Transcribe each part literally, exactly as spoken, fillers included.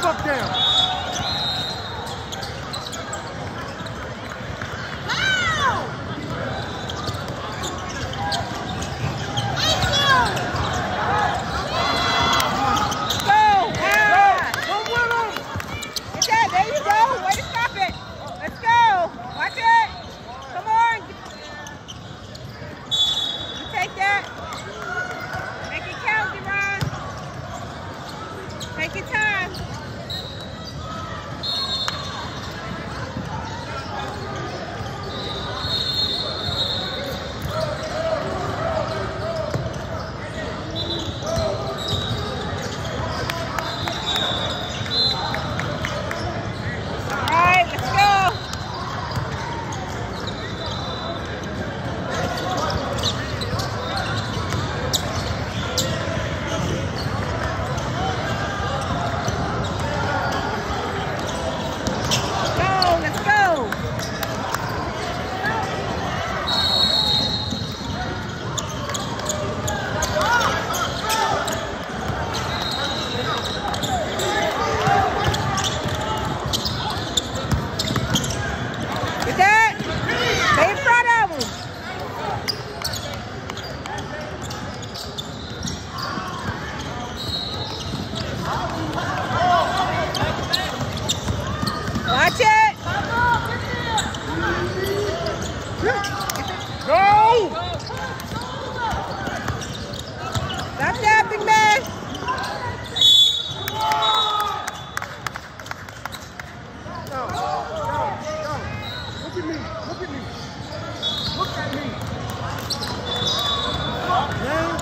up there. Take your time. Watch it! Go! Stop that, big man! Go, go, go. Look at me, look at me. Look at me. Man.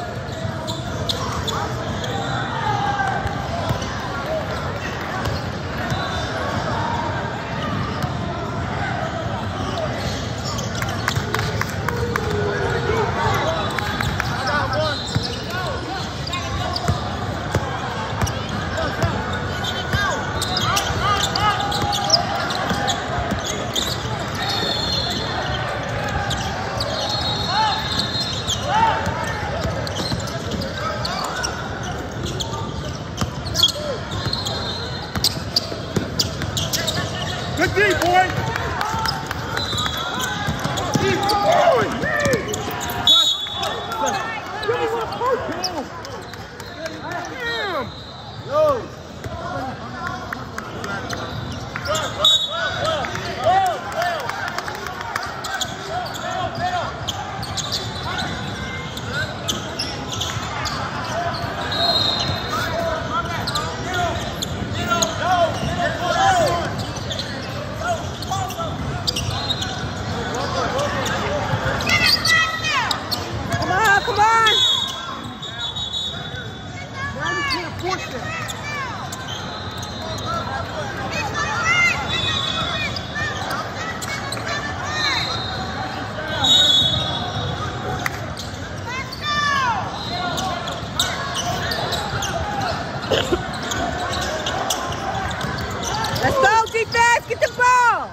Good D, boy! Keep going! Give me one push! Damn! Yo! Come on! Now you can't push that. Let's go, defense! Get the ball!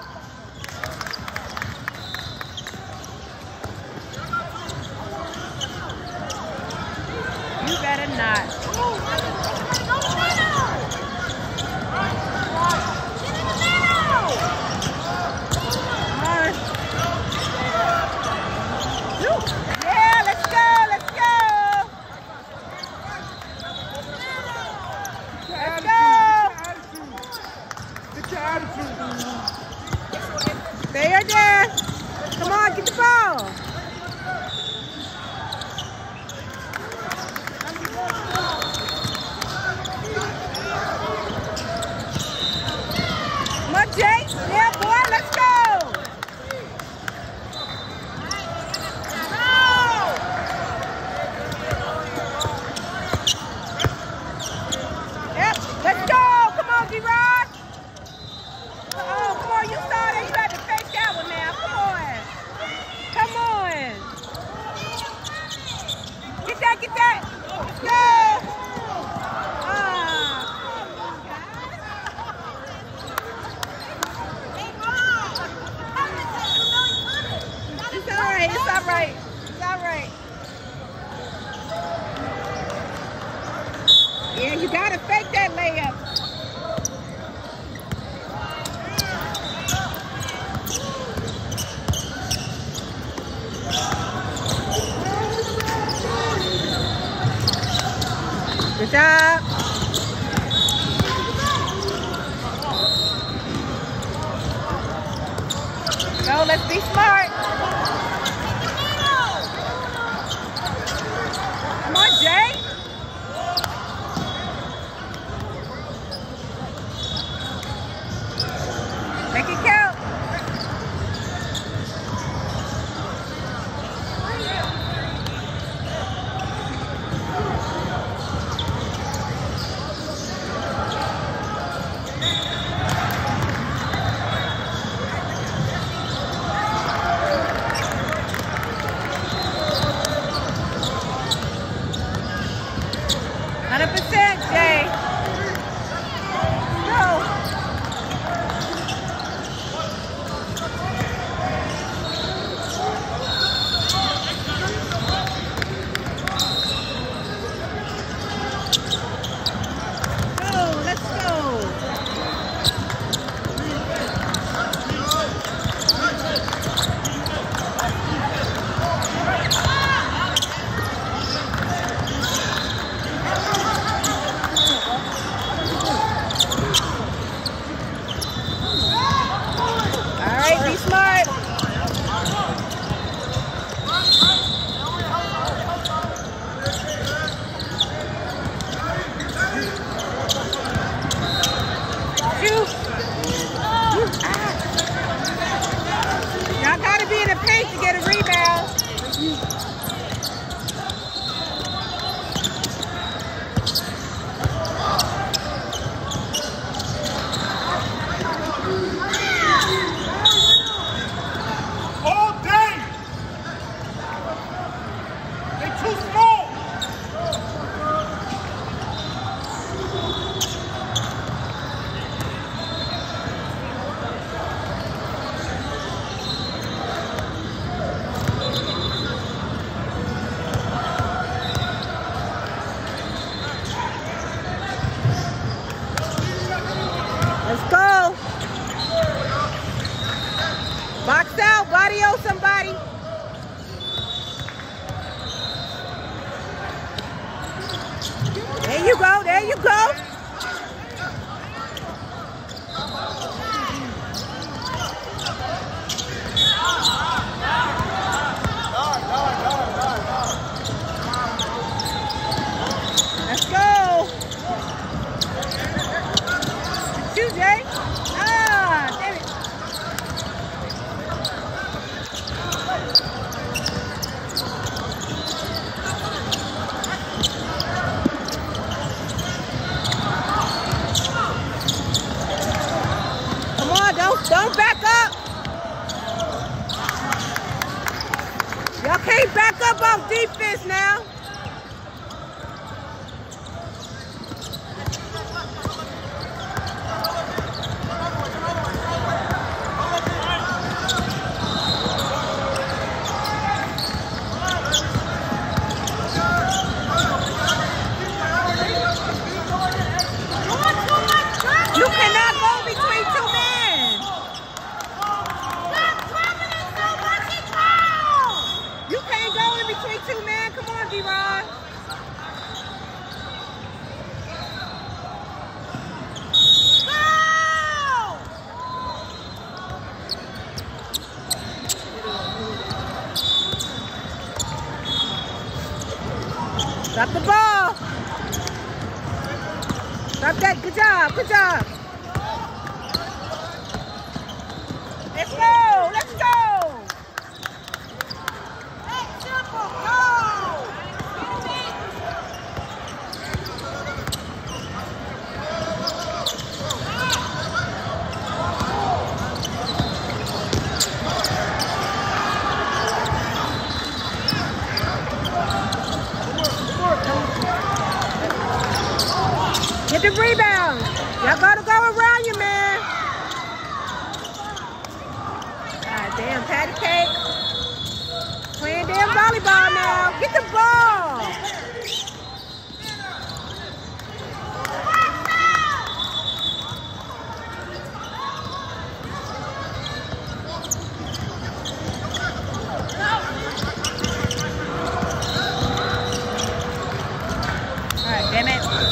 You better not. Yeah, let's go, let's go. Let's go. Get your attitude. Stay right there. Come on, get the ball. Come on, Jake. Yeah, boy, let's go. Yep, let's go. Come on, D-Rod. Oh, come on, you started. You got to take that one now. Come on. Come on. Get that, get that. Let's go. Ah. It's all right. It's all right. It's all right. Yeah, you got to fake that layup. Good job. Go, let's be smart. Come on, Jay. Make it count. one hundred percent, Jay. Go. Go, let's go. All right, be smart. Shoot. Ah. Y'all gotta be in the paint to get a rebound. All day. They too small. Let's go. Box out, body o somebody. There you go, there you go. Let's go. Shoot, Jay. Ah, damn it. Come on, don't, don't back up. Y'all can't back up off defense now. You cannot go between two men. You can't go in between two men. Come on, D-Ron. Stop the ball. Stop that. Good job. Good job. Let's go. Let's go. Let's simple. Go. Get the rebound. Y'all gotta go around you, man. God damn, patty cake. Playing damn volleyball now. Get the ball. All right, damn it.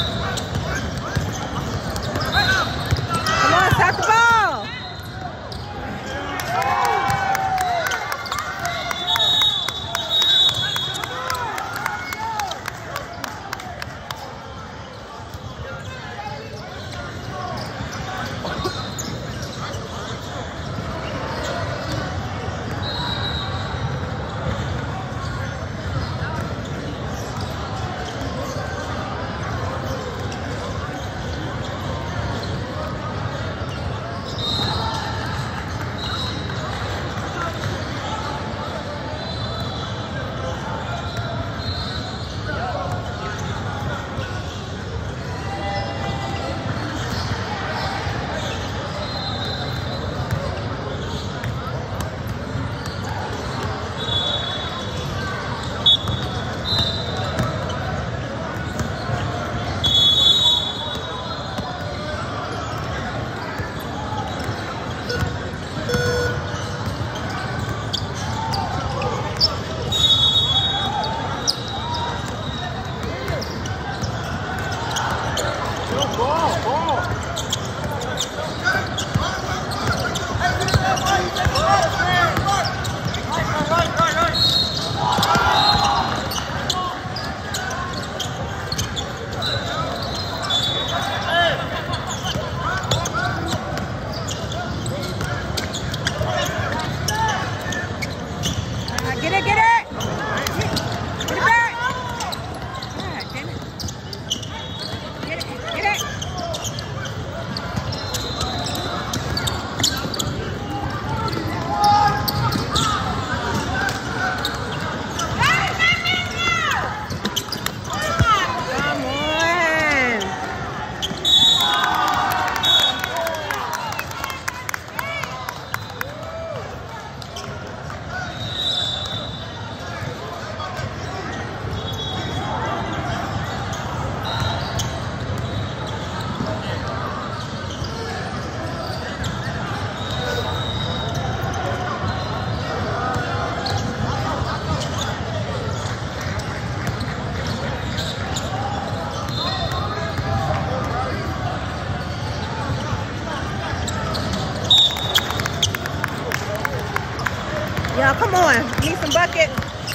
Y'all, come on. Need some buckets.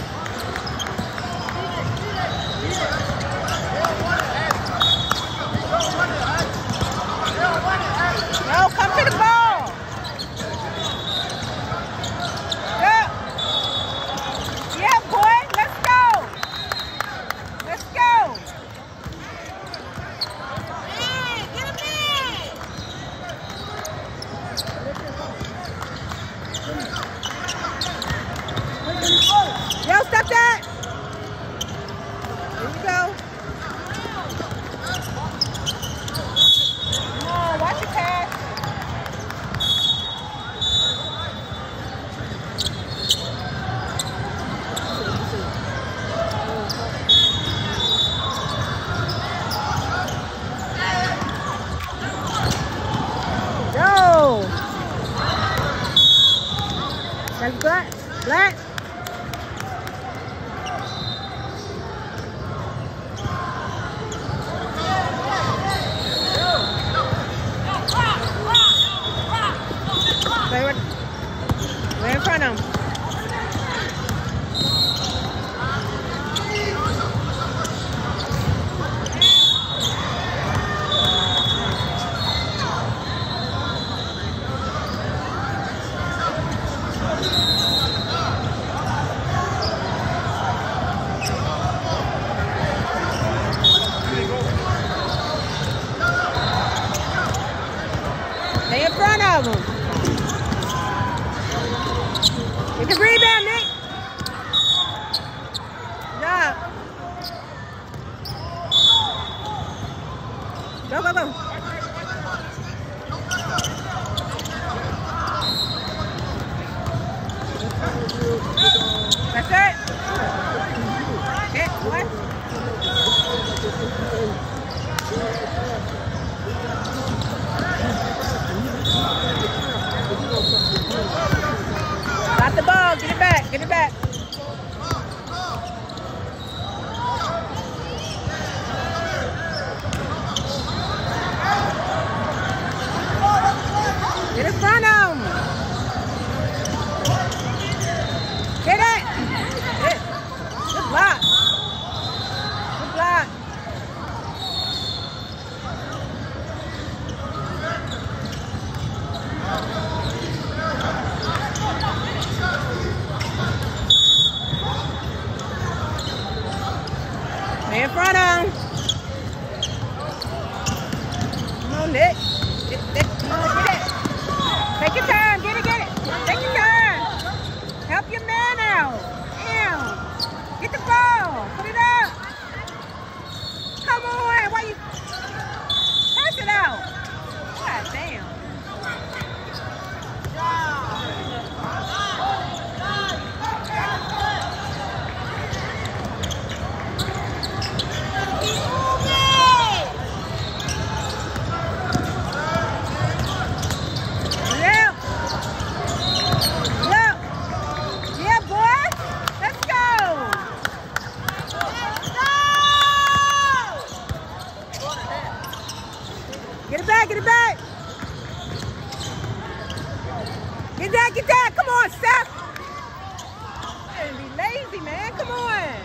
No, come to the ball. Yeah. Yeah, boy. Let's go. Let's go. Hey, get him in. Yo, stop that. There you go. Come on, watch your pass. Yo. That's black. Black. We're in front of him. Stay in front of him. Get the rebound, Nick. Yeah. Go, go, go. That's it. Hit, what? Got the ball. Get it back. Get it back. Get in front of him. Get it. Get it. Good block. Good block. Stay in front of him. Come on, Nick. Get, get, come on, get it. Take your time. Get it, get it. Take your time. Help your man out. Damn. Get the ball. Put it up. Come on. Why you? Pass it out. God damn. Get it back, get it back. Get that, get that. Come on, Steph. Don't be lazy, man. Come on.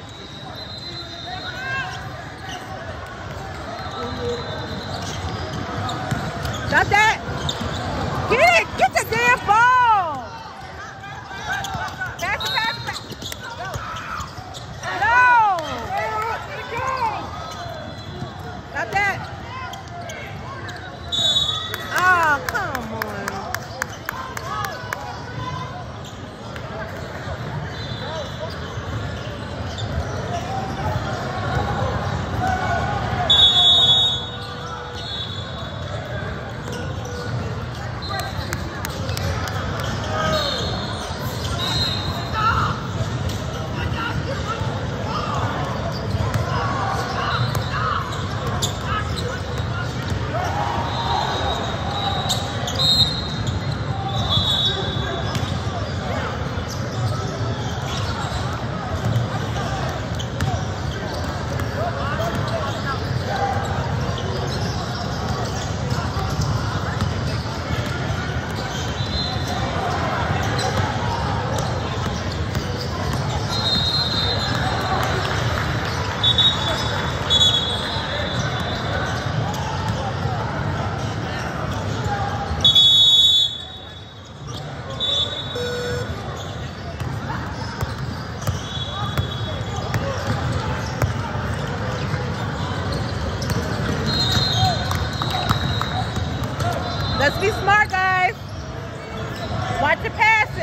Got that. Get it. Get the damn ball. Pass it, pass it, pass it. No. Got that. Oh, come on.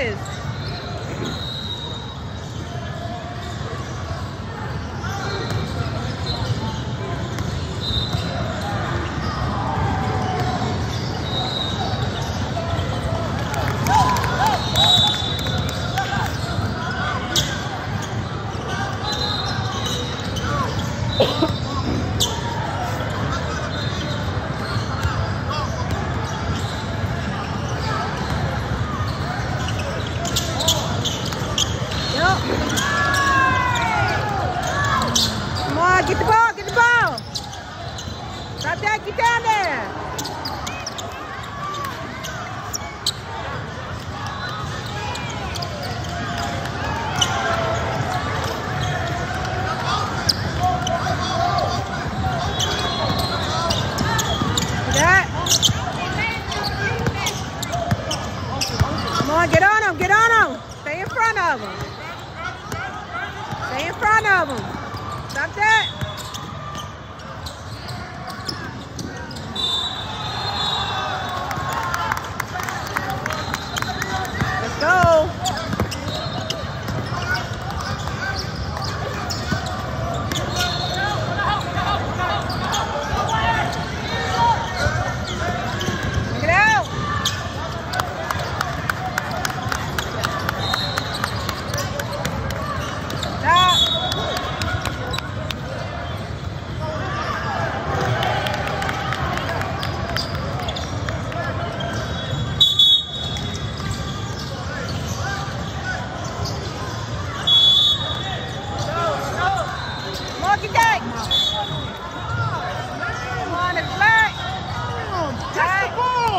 is. Come on, get the ball, get the ball. Stop that, get down there. That. Come on, get on him, get on him. Stay in front of him. Stay in front of him. Stop that. Let's go. Take it out. Stop. Get that. Come on, it's black. Black.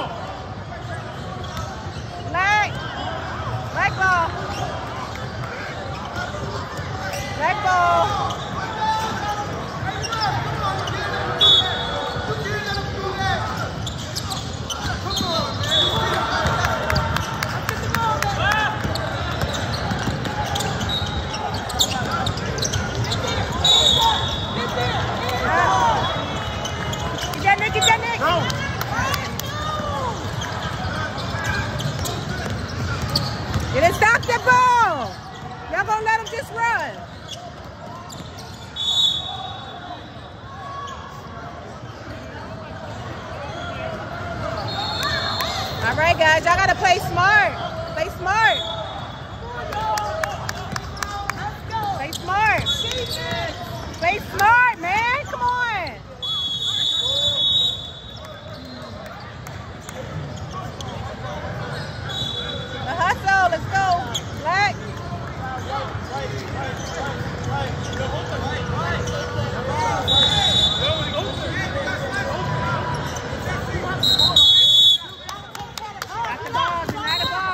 Black. Black ball. Black ball. Get that, Nick. Go. You didn't stop that ball. Y'all gonna let him just run. All right, guys, y'all gotta play smart. Play smart. Play smart. Play smart, man. Come on. The hustle, let's go. Black. Got the ball, deny the ball.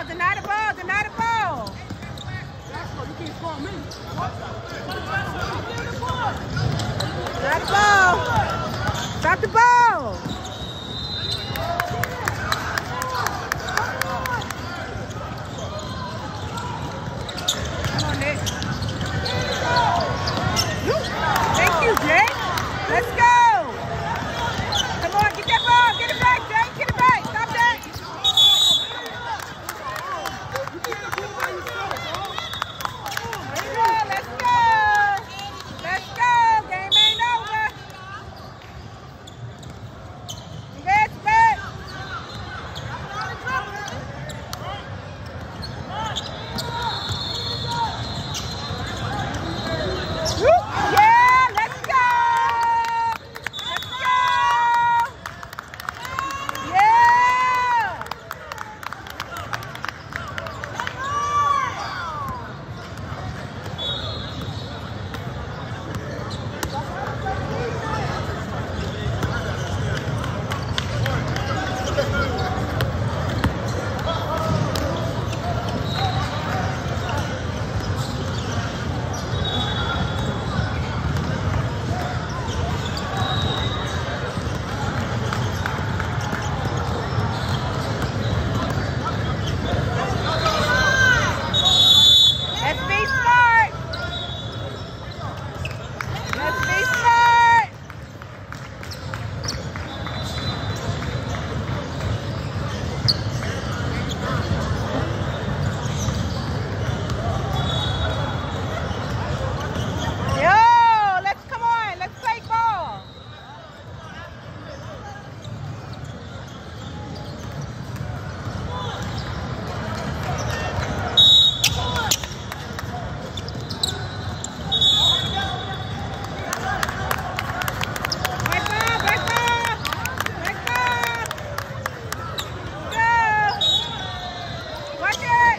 Watch it.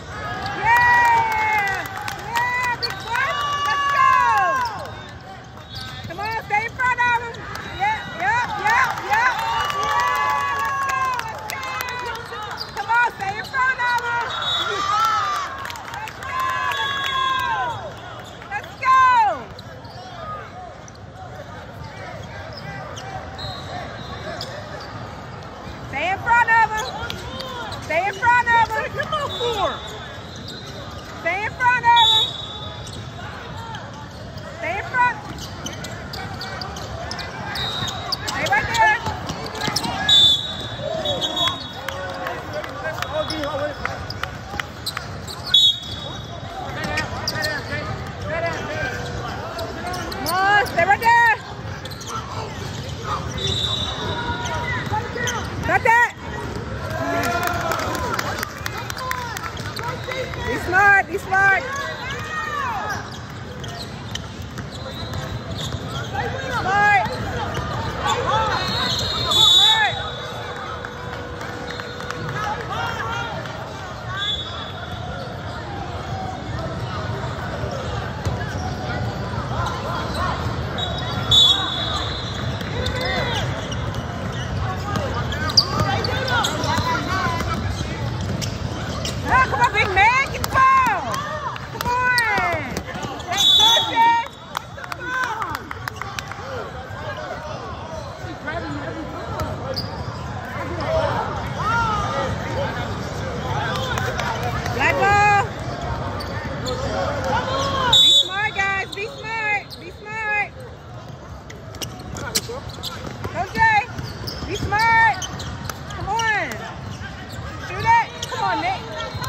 Yeah. Yeah, big boy. Let's go. Come on, stay in front of him. Yeah, yeah, yeah, yeah. Yeah, let's go, let's go. Come on, stay in front of him. Let's go, let's go. Let's go. Stay in front of him. Stay in front of him. Come on, four. Stay in front of him. Stay in front. Stay right there. Come on, stay right there. Got that. Be smart, be smart. Smart. Smart. Ah, come on, big man, get the ball. Come on. Hey, touch it. Black ball. Be smart, guys. Be smart. Be smart. Go, Jay. Be smart. Come on. Shoot it. Come on, Nick.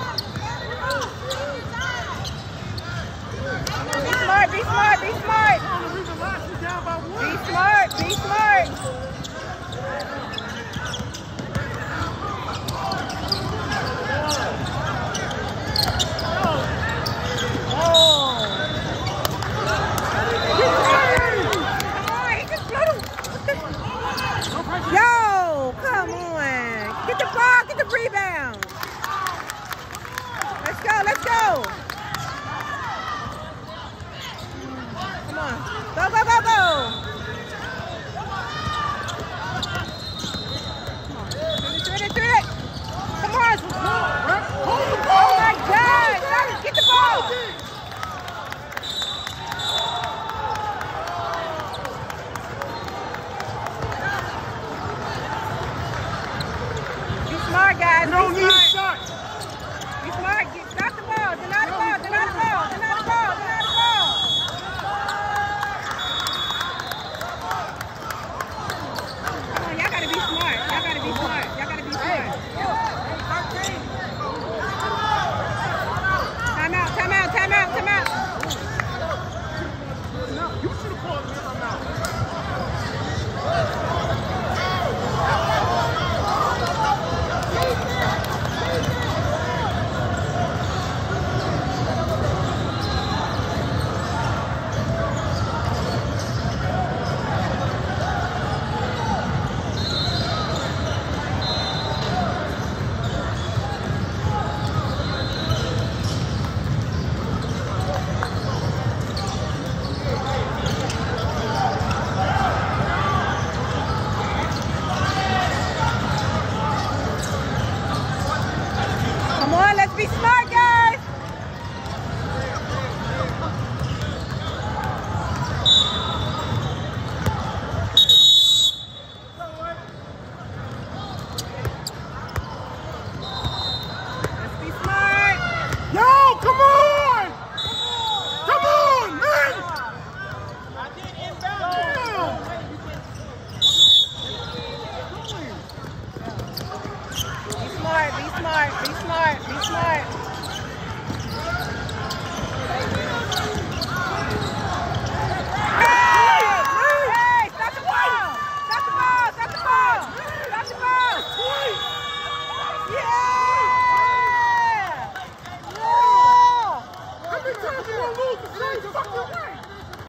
Be smart. Be smart. Be smart. Be smart. Be smart. Yo, come on. Get the ball, get the rebound. Let's go, let's go. Come on. Go, go, go, go. Shoot it, shoot it. Come on. Oh my God. Get the ball. Smart, guys. You don't Be need a smart. shot. Be smart. Get, stop the ball. Deny the ball. Deny the ball. Deny the ball. Deny the ball. Come on, y'all gotta be smart. Y'all gotta be smart. Y'all gotta be smart. Time out. Time out. Time out. Time out. You should have called me from now. Come on, let's be smart, guys. Let's be smart. Yo, come on! Come on, man! Be smart, be smart, be smart, be smart.